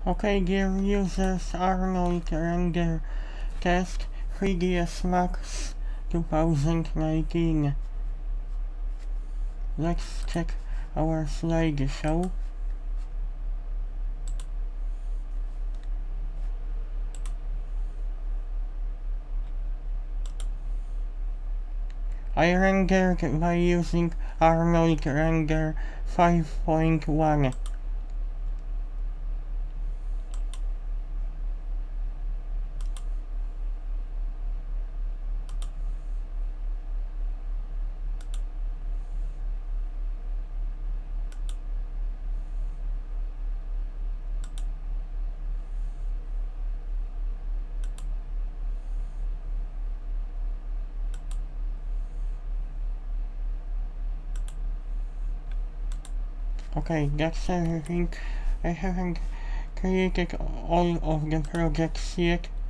Okay, dear users, Arnold render test 3ds Max 2019. Let's check our slideshow. I rendered by using Arnold Render 5.1. Okay, that's everything. I haven't created all of the projects yet,